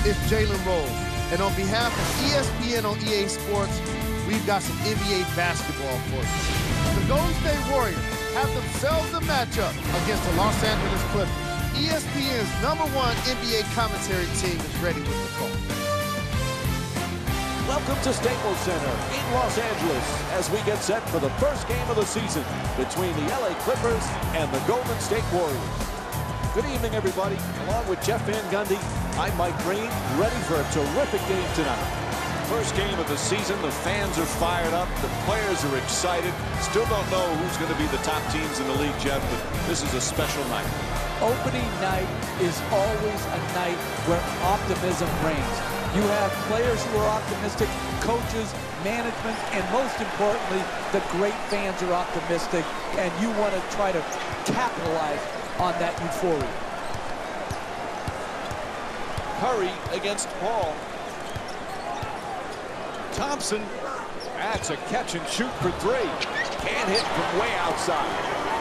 it's Jalen Rose. And on behalf of ESPN on EA Sports, we've got some NBA basketball for you. The Golden State Warriors have themselves a matchup against the Los Angeles Clippers. ESPN's #1 NBA commentary team is ready with the call. Welcome to Staples Center in Los Angeles as we get set for the first game of the season between the LA Clippers and the Golden State Warriors. Good evening, everybody. Along with Jeff Van Gundy, I'm Mike Green, ready for a terrific game tonight. First game of the season, the fans are fired up, the players are excited. Still don't know who's going to be the top teams in the league, Jeff, but this is a special night. Opening night is always a night where optimism reigns. You have players who are optimistic, coaches, management, and most importantly, the great fans are optimistic, and you want to try to capitalize on that euphoria. Curry against Paul. Thompson, that's a catch and shoot for three. Can't hit from way outside.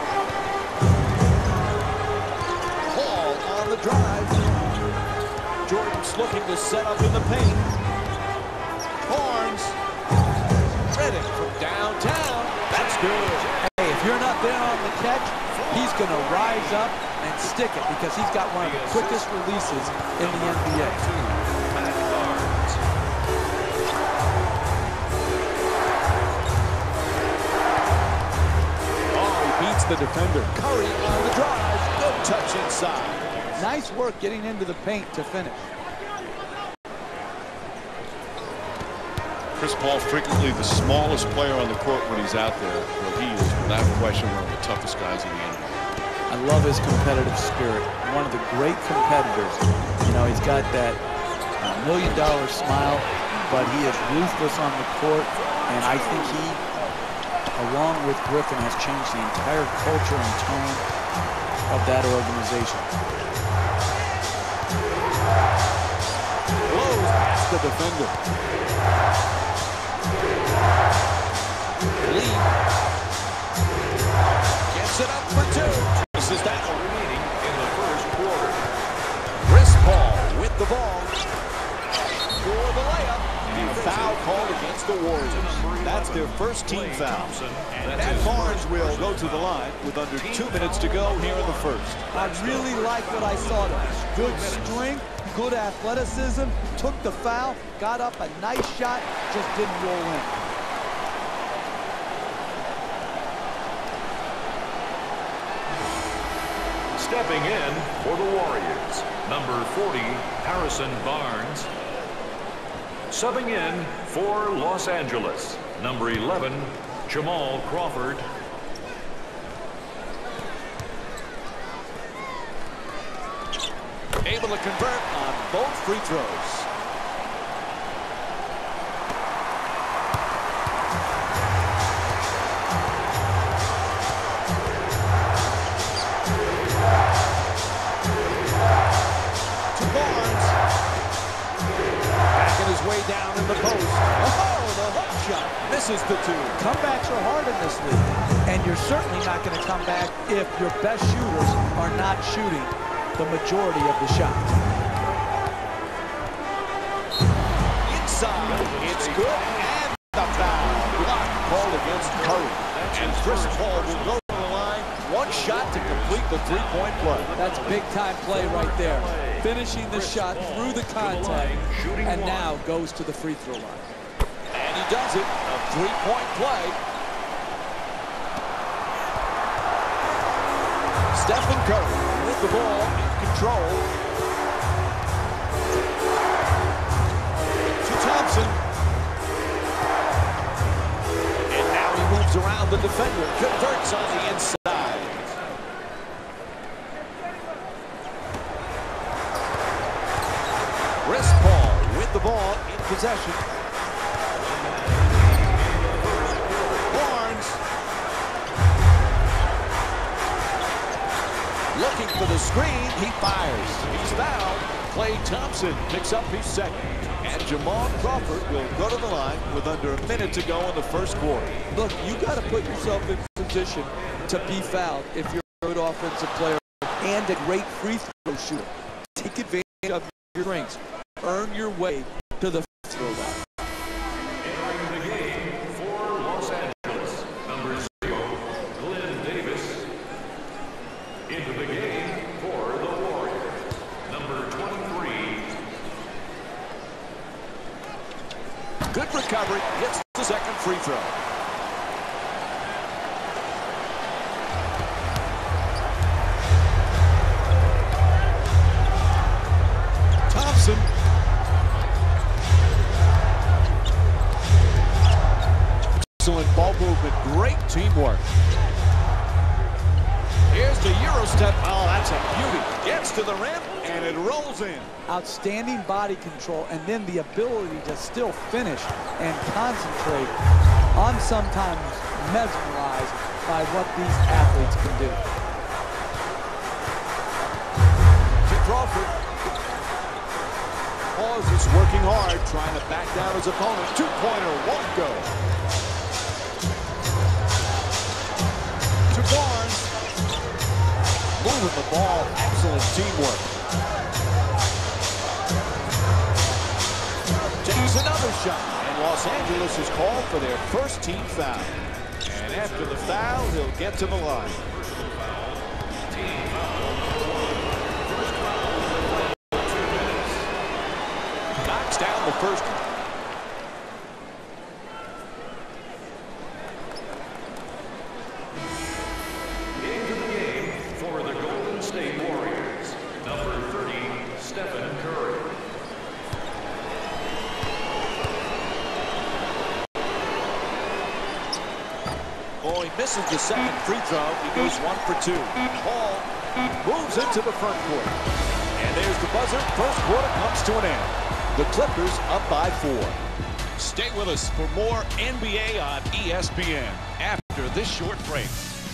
Paul on the drive. Jordan's looking to set up in the paint. Barnes. Redick from downtown. That's good. Hey, if you're not there on the catch, he's going to rise up and stick it because he's got one of the quickest releases in the NBA. The defender. Curry on the drive. No touch inside. Nice work getting into the paint to finish. Chris Paul, frequently the smallest player on the court when he's out there. Well, he is, without question, one of the toughest guys in the NBA. I love his competitive spirit. One of the great competitors. You know, he's got that $1 million smile, but he is ruthless on the court, and I think he, along with Griffin, has changed the entire culture and tone of that organization. Blows past the defender. Lee gets it up for two. This is that remaining in the first quarter. Chris Paul with the ball for the layup. Foul called against the Warriors. That's their first team foul. And Barnes will go to the line with under 2 minutes to go here in the first. I really like what I saw there. Good strength, good athleticism, took the foul, got up a nice shot, just didn't roll in. Stepping in for the Warriors, number 40, Harrison Barnes. Subbing in for Los Angeles, number 11, Jamal Crawford. Able to convert on both free throws. Way down in the post. Oh, the hook shot misses the two. Comebacks are hard in this league, and you're certainly not going to come back if your best shooters are not shooting the majority of the shots. Inside, it's good, and the foul. Block called against Curry. And Chris Paul will go to the line. One shot to complete the three-point play. That's big-time play right there. Finishing the shot through the contact, and now goes to the free throw line. And he does it. A three-point play. Stephen Curry with the ball in control. To Thompson. And now he moves around the defender. Converts on the inside. Chris Paul with the ball in possession. Barnes looking for the screen. He fires. He's fouled. Klay Thompson picks up his second. And Jamal Crawford will go to the line with under a minute to go in the first quarter. Look, you got to put yourself in position to be fouled if you're a good offensive player and a great free throw shooter. Take advantage of your strengths. earn your way to the free throw line. Entering the game for Los Angeles, number 0, Glenn Davis. Into the game for the Warriors, number 23. Good recovery. Gets the second free throw. Thompson. Excellent ball movement. Great teamwork. Here's the Euro step. Oh, that's a beauty. Gets to the rim, and it rolls in. Outstanding body control, and then the ability to still finish and concentrate. I'm sometimes mesmerized by what these athletes can do. To Crawford. Hawes is working hard, trying to back down his opponent. Two-pointer won't go. To Barnes. Moving the ball. Excellent teamwork. Takes another shot. And Los Angeles is called for their first team foul. And after the foul, he'll get to the line. Knocks down the first one. Into the game for the Golden State Warriors, number 30, Stephen Curry. Oh, he misses the second free throw. He goes 1 for 2. Paul moves into the front court. And there's the buzzer. First quarter comes to an end. The Clippers up by 4. Stay with us for more NBA on ESPN after this short break.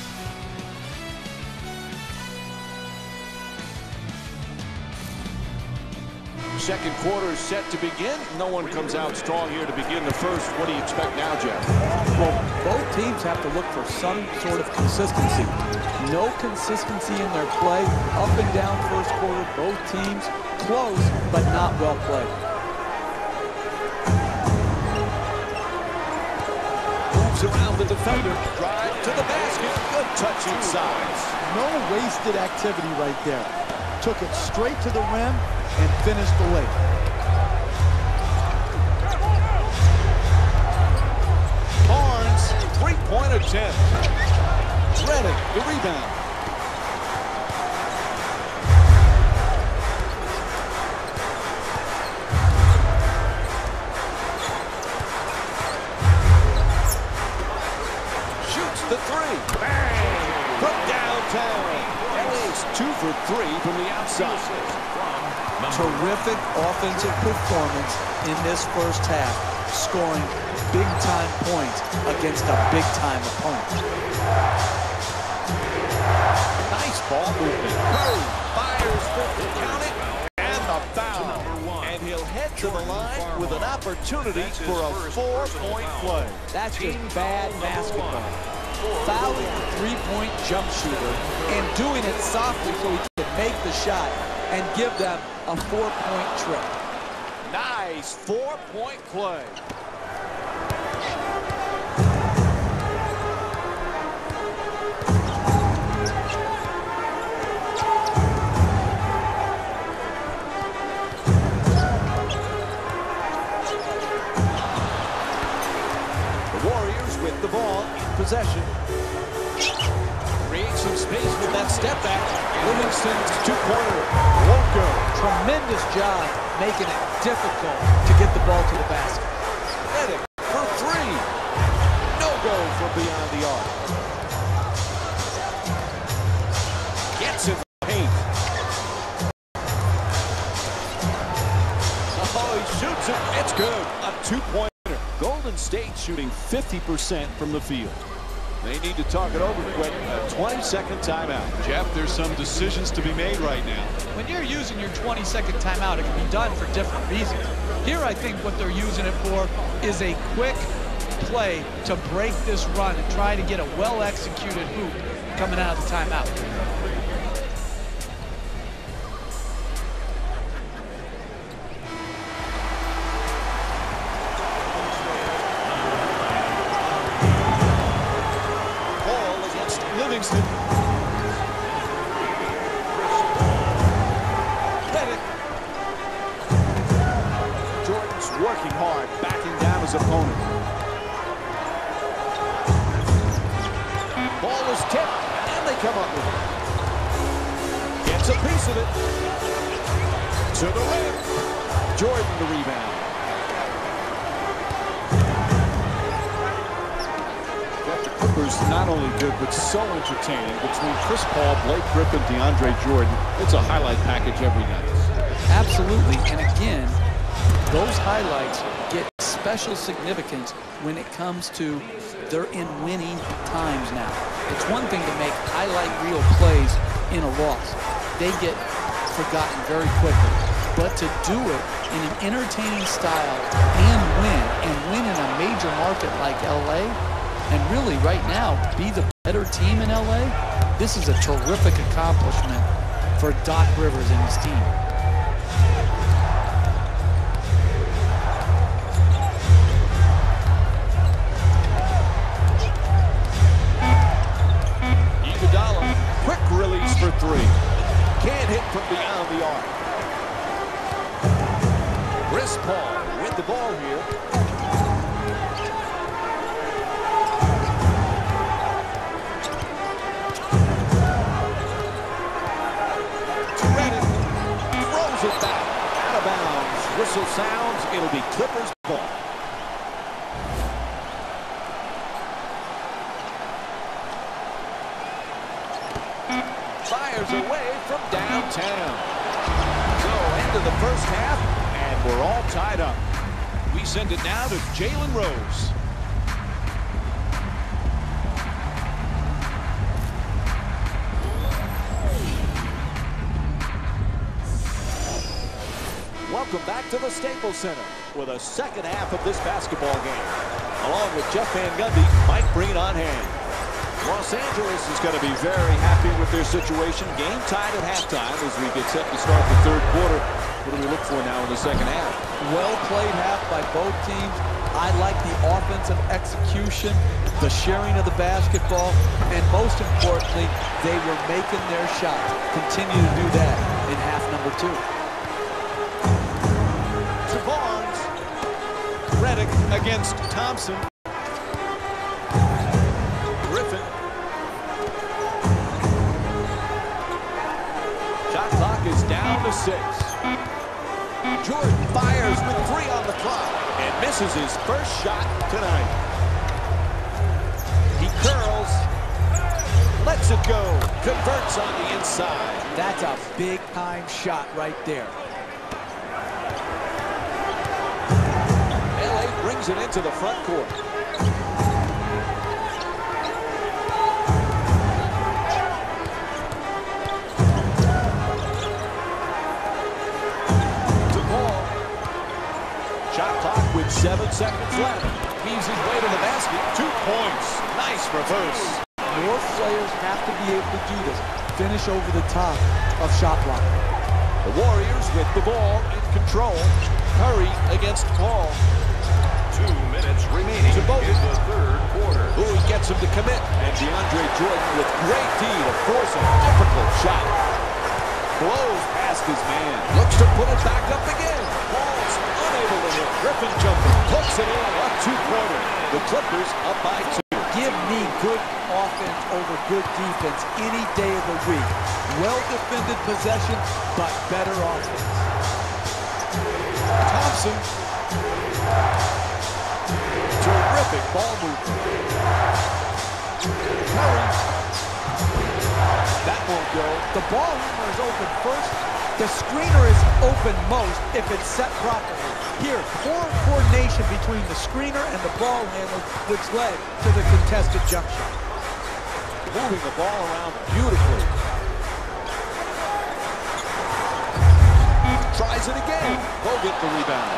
Second quarter is set to begin. No one comes out strong here to begin the first. What do you expect now, Jeff? Well, both teams have to look for some sort of consistency. No consistency in their play. Up and down first quarter. Both teams close, but not well played. Moves around the defender. Drive to the basket. Good touch inside. No wasted activity right there. Took it straight to the rim and finished the lay. Barnes, three-point attempt. Redick, the rebound. Shoots the three. Bang! From downtown. At 2 for 3 from the outside. Terrific offensive performance in this first half, scoring big-time points against a big-time opponent. Nice ball movement. Curry fires for the count it and the foul. And he'll head to the line with an opportunity for a 4-point play. That's just bad basketball. Fouling the three-point jump shooter and doing it softly so he can make the shot and give them a 4-point trip. Nice 4-point play. The Warriors with the ball in possession. Create some space with that step back. Livingston's two-pointer won't go. Tremendous job making it difficult to get the ball to the basket. Redick for 3. No go from beyond the arc. Gets in the paint. Oh, he shoots it. It's good. A 2-pointer. Golden State shooting 50% from the field. They need to talk it over quick. A 20-second timeout. Jeff, there's some decisions to be made right now. When you're using your 20-second timeout, it can be done for different reasons. Here, I think what they're using it for is a quick play to break this run and try to get a well-executed hoop coming out of the timeout. Langston. Jordan's working hard, backing down his opponent. Ball is tipped, and they come up with it. Gets a piece of it. To the rim. Jordan the rebound. The Clippers not only good, but so entertaining. Between Chris Paul, Blake Griffin, DeAndre Jordan, it's a highlight package every night. Absolutely, and again, those highlights get special significance when it comes to they're in winning times now. It's one thing to make highlight reel plays in a loss. They get forgotten very quickly. But to do it in an entertaining style and win in a major market like LA, and really right now be the better team in LA, this is a terrific accomplishment for Doc Rivers and his team. Iguodala, quick release for three. Can't hit from beyond the arc. Chris Paul with the ball here. Redick throws it back. Out of bounds. Whistle sounds. It'll be Clippers ball. Fires away from downtown. So, end of the first half, and we're all tied up. We send it now to Jalen Rose. Welcome back to the Staples Center with a second half of this basketball game. Along with Jeff Van Gundy, Mike Breen on hand. Los Angeles is going to be very happy with their situation. Game tied at halftime as we get set to start the third quarter. What do we look for now in the second half? Well played half by both teams. I like the offensive execution, the sharing of the basketball, and most importantly, they were making their shots. Continue to do that in half number two. To Barnes. Redick against Thompson. Griffin. Shot clock is down to 6. Jordan fires with 3 on the clock and misses his first shot tonight. He curls, lets it go, converts on the inside. That's a big-time shot right there. LA brings it into the front court. Shot clock with 7 seconds left. Weaves his way to the basket. 2 points. Nice reverse. More players have to be able to do this. Finish over the top of shot block. The Warriors with the ball in control. Curry against Paul. 2 minutes remaining To Bogut. in the third quarter. Who he gets him to commit. And DeAndre Jordan with great D to force a difficult shot. Blows past his man. Looks to put it back up again. Paul's unable to hit. Griffin jumper. Hooks it in. A 2-pointer. The Clippers up by 2. Give me good offense over good defense any day of the week. Well-defended possession, but better offense. Thompson. Terrific ball movement. Curry. That won't go. The ball handler is open first. The screener is open most if it's set properly. Here, poor coordination between the screener and the ball handler, which led to the contested jump shot. Moving the ball around beautifully. Tries it again. Bogut the rebound.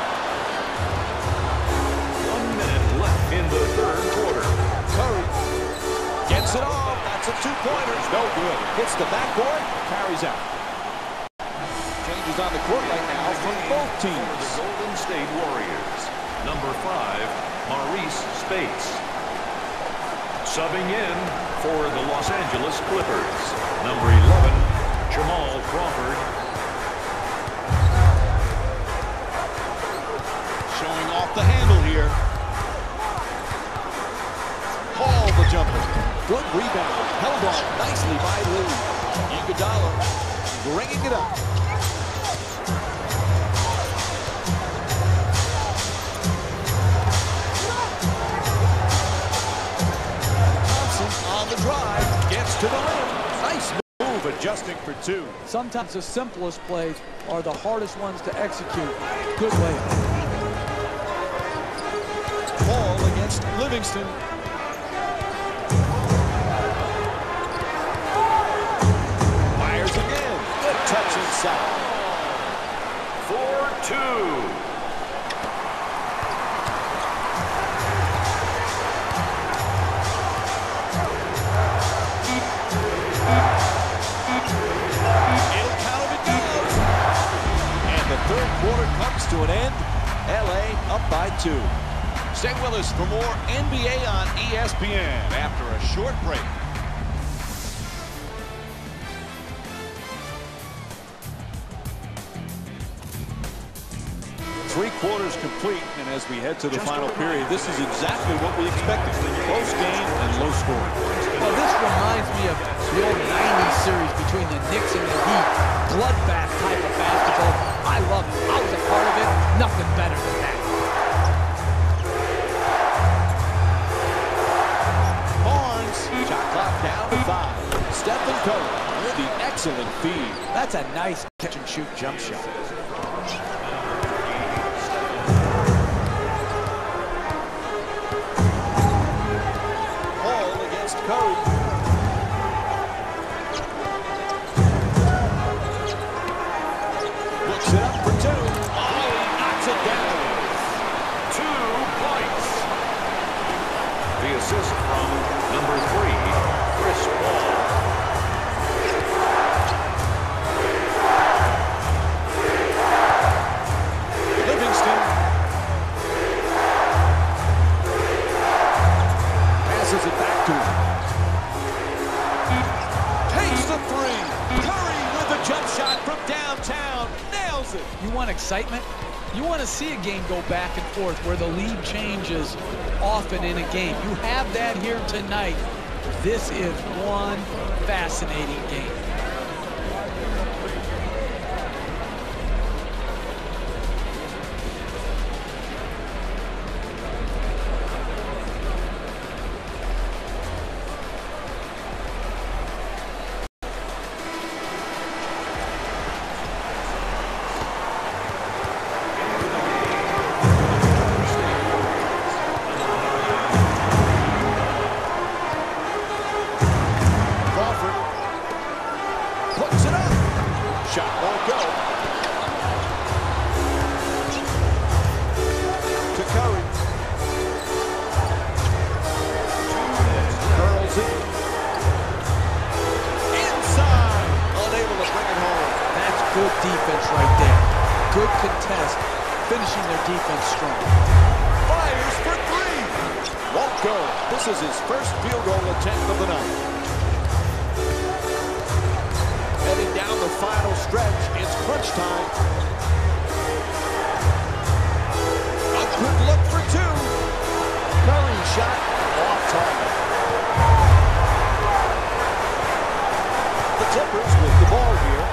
1 minute left in the third quarter. Curry gets it off. That's a 2-pointer. No good. Hits the backboard. Carries out. Changes on the court right now from both The teams. Golden State Warriors. Number 5, Maurice Spates. Subbing in for the Los Angeles Clippers, number 11, Jamal Crawford. Showing off the handle here. Paul the jumper. Good rebound. Held on nicely by Lee. Iguodala bringing it up. On the drive, gets to the rim. Nice move, adjusting for two. Sometimes the simplest plays are the hardest ones to execute. Good layup. Paul against Livingston. Fires again. Good touch inside. 4-2. Third quarter comes to an end. LA up by 2. Stay with us for more NBA on ESPN after a short break. Three quarters complete, and as we head to the final period, this is exactly what we expected. Close game and low scoring. Well, this reminds me of the old 90s series between the Knicks and the Heat. Bloodbath type of basketball. I love it. I was a part of it. Nothing better than that. Barnes, shot clock down to 5. Stephen Curry with the excellent feed. That's a nice catch and shoot jump shot. Paul against Curry. Looks it up for 2. Oh, he knocks it down. 2 points. The assist from number 3, Chris Paul. Livingston passes it back to him. Takes the 3. Curry with the jump shot from downtown. Nails it. You want excitement? You want to see a game go back and forth where the lead changes often in a game. You have that here tonight. This is one fascinating game. This is his first field goal attempt of the night. Heading down the final stretch, it's crunch time. A good look for 2. Curry shot off target. The Clippers with the ball here.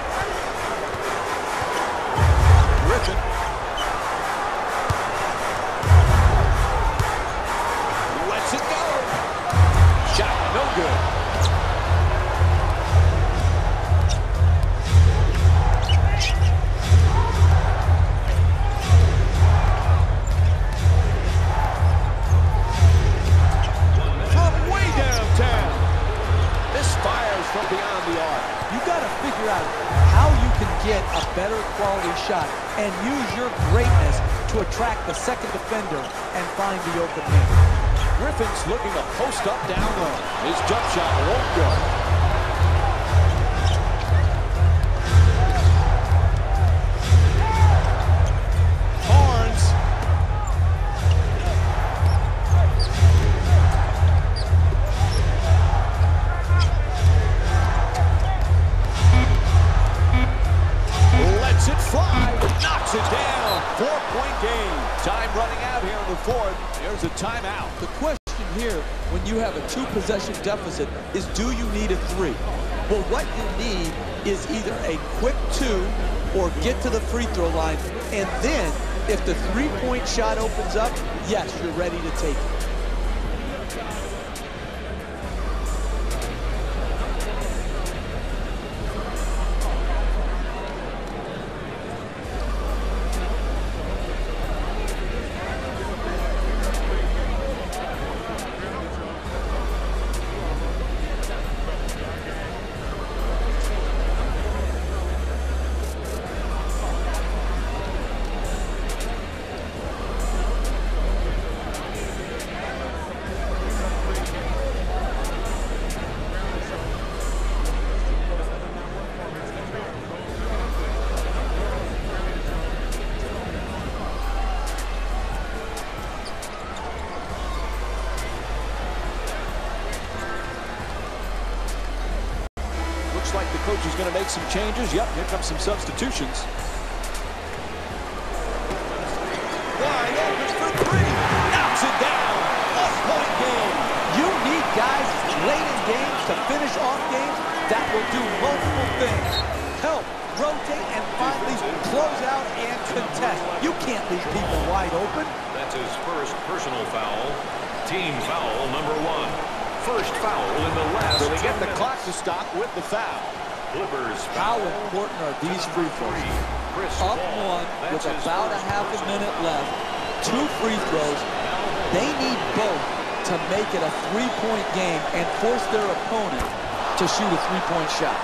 Griffin. Lets it go. Shot no good. From way downtown. This fires from beyond the arc. You got to figure out how you can get a better quality shot and use your greatness to attract the second defender and find the open man. Griffin's looking to post up down low. His jump shot won't go. Barnes. fourth. There's a timeout. The question here, when you have a 2-possession deficit, is do you need a 3? Well, what you need is either a quick 2 or get to the free throw line, and then if the 3-point shot opens up, yes, you're ready to take it. Like the coach is going to make some changes. Yep, here comes some substitutions. Wide open for 3. Knocks it down. One-point game. You need guys late in games to finish off games that will do multiple things. Help, rotate, and finally close out and contest. You can't leave people wide open. That's his first personal foul. Team foul number 1. First foul in the last. So they get the clock to stop with the foul. Clippers. How important are these free throws? Chris Up Paul. 1 with about a half a minute left. 2 free throws. They need both to make it a 3-point game and force their opponent to shoot a 3-point shot.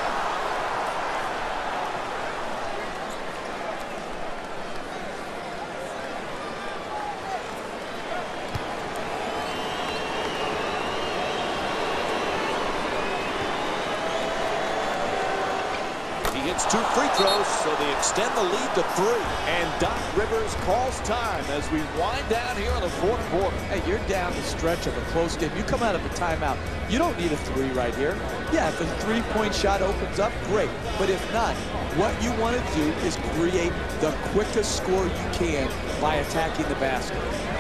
Hits 2 free throws, so they extend the lead to 3. And Doc Rivers calls time as we wind down here in the fourth quarter. Hey, you're down the stretch of a close game. You come out of a timeout. You don't need a 3 right here. Yeah, if a 3-point shot opens up, great. But if not, what you want to do is create the quickest score you can by attacking the basket.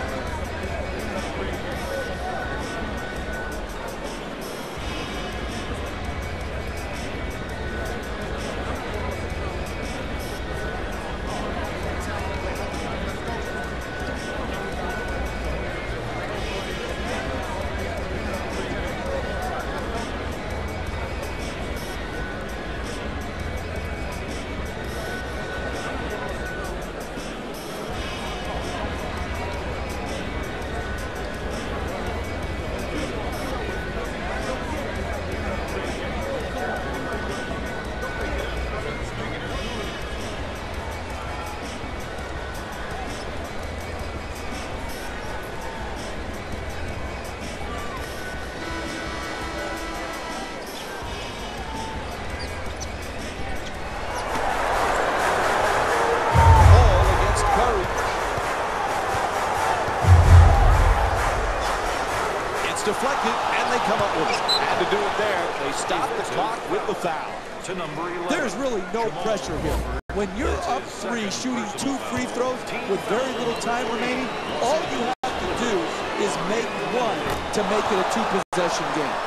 Deflected, and they come up with it. Had to do it there. They stop the clock with the foul. To number 11. There's really no pressure here. When you're up 3 shooting 2 free throws with very little time remaining, all you have to do is make 1 to make it a 2-possession game.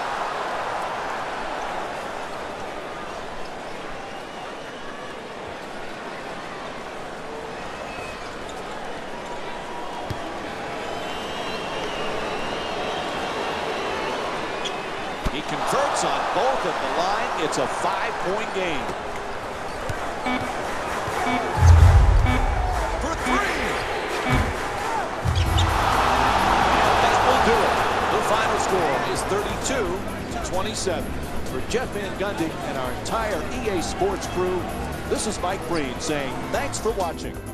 He converts on both at the line. It's a 5-point game. For 3. That will do it. The final score is 32-27. For Jeff Van Gundy and our entire EA Sports crew, this is Mike Breen saying thanks for watching.